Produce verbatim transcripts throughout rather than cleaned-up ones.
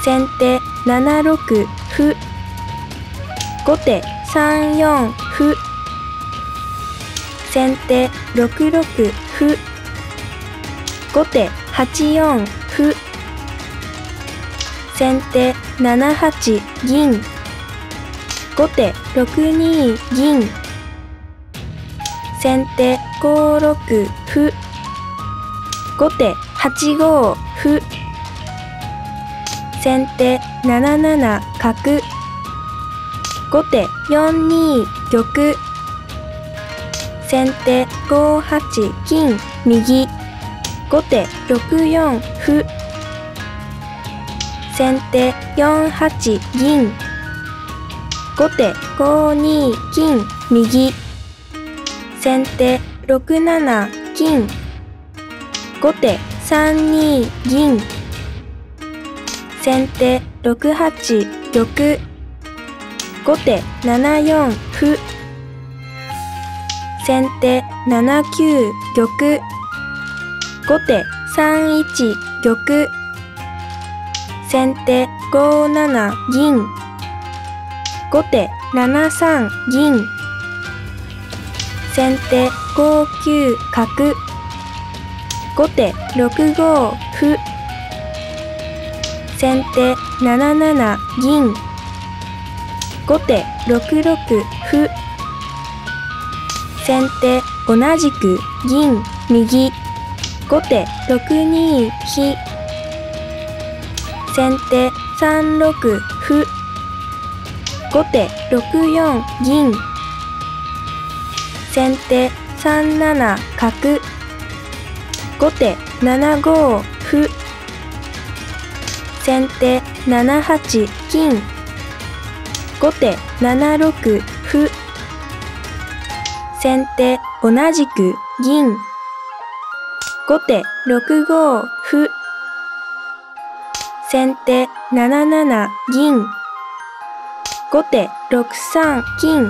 先手ななろく歩。後手さんよん歩。先手ろくろく歩。後手はちよん歩。先手ななはち銀。後手ろくに銀。先手ごろく歩。後手はちご歩。先手なななな角。後手よんに玉。先手ごはち金右。後手ろくよん歩。先手よんはち銀。後手ごに金右。先手ろくなな金。後手さんに銀。先手ろくはち玉。後手ななよん歩。先手ななきゅう玉。後手さんいち玉。先手ごなな銀。後手ななさん銀。先手ごきゅう角。後手ろくご歩。先手なななな銀。後手ろくろく歩。先手同じく銀右。後手ろくに飛。先手さんろく歩。後手ろくよん銀。先手さんなな角。後手ななご歩。先手ななはち金。後手ななろく歩。先手同じく銀。後手ろくご歩。先手なななな銀。後手ろくさん金。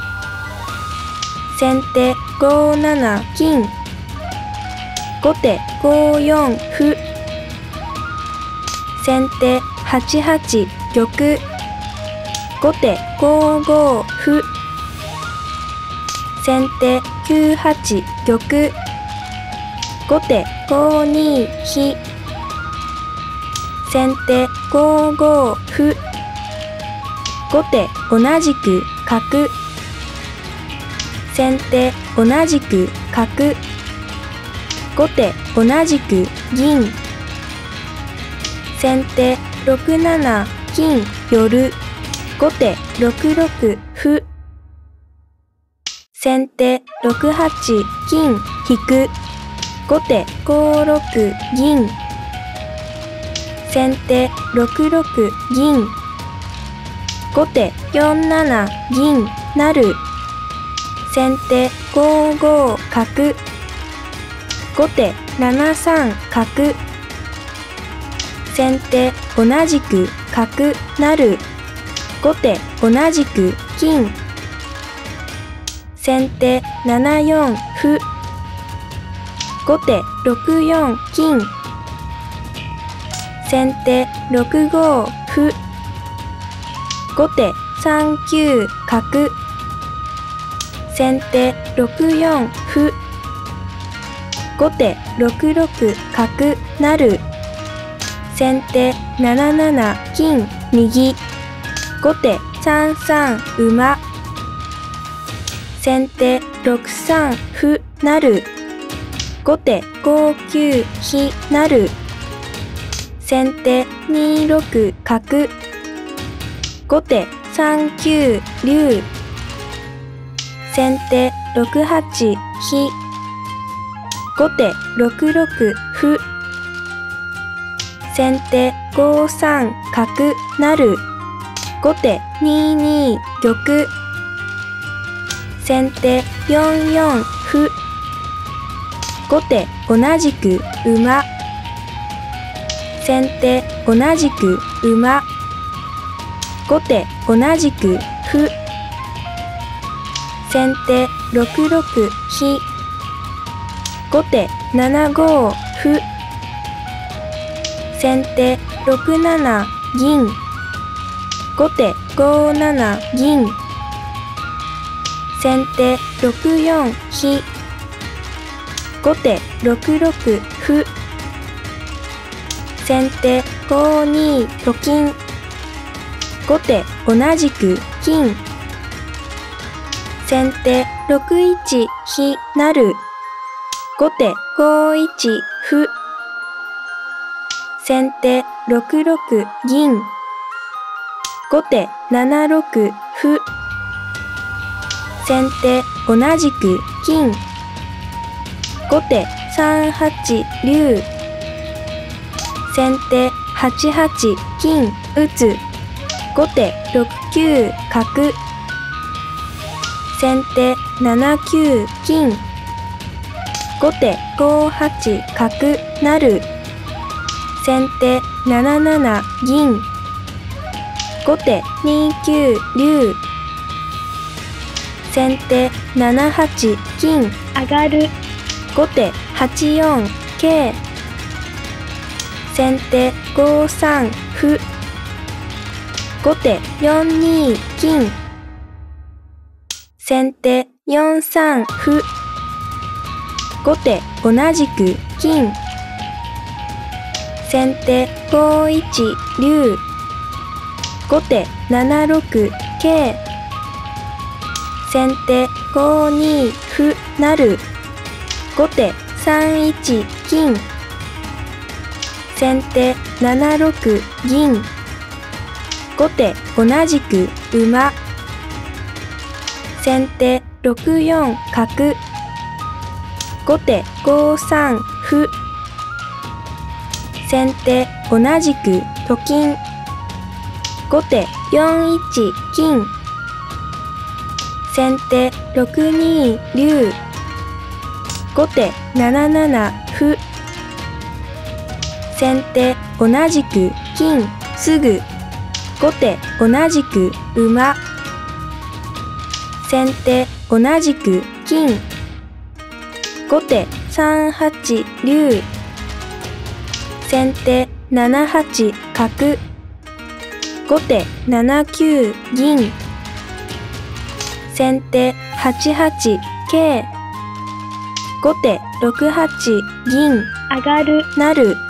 先手ごなな金。後手ごよん歩。先手はちはち玉。後手ごご歩。先手きゅうはち玉。後手ごに飛。先手ごご歩。後手同じく角。先手同じく角。後手同じく銀。先手ろくなな金寄。後手ろくろく歩。先手ろくはち金引く。後手ごろく銀。先手ろくろく銀。後手よんなな銀成。先手ごご角。後手ななさん角。先手同じく角成。後手同じく金。先手ななよん歩。後手ろくよん金。先手ろくご歩。後手さんきゅう角。先手ろくよん歩。後手ろくろく角成。先手なななな金右。後手さんさん馬。先手ろくさん歩成。後手ごきゅう飛成。先手にろく角。後手さんきゅう竜。先手ろくはち飛。後手ろくろく歩。先手ごさん角成。後手にに玉。先手よんよん歩。後手同じく馬。先手同じく馬。後手同じく歩。先手ろくろく飛。後手ななご歩。先手ろくなな銀。後手ごなな銀。先手ろくよん飛。後手ろくろく歩。先手ごにと金。後手同じく金。先手ろくいち飛成。後手ごいち歩。先手ろくろく銀。後手ななろく歩。先手同じく金。後手さんはち竜。先手はちはち金打つ。後手ろくきゅう角。先手ななきゅう金。後手ごはち角成。先手なななな銀。後手にきゅう竜。先手ななはち金上がる。後手はちよん桂。先手ごさん歩。後手よんに金。先手よんさん歩。後手同じく金。先手ごいち竜。後手ななろく桂。先手ごに歩成。後手さんいち金。先手ななろく銀。後手同じく馬。先手ろくよん角。後手ごさん歩。先手同じくと金。後手よんいち金。先手ろくに竜。後手なななな歩。先手同じく金すぐ。後手同じく馬。先手同じく金。後手さんはち竜。先手ななはち角。後手ななきゅう銀。先手はちはち桂。後手ろくはち銀上がる成。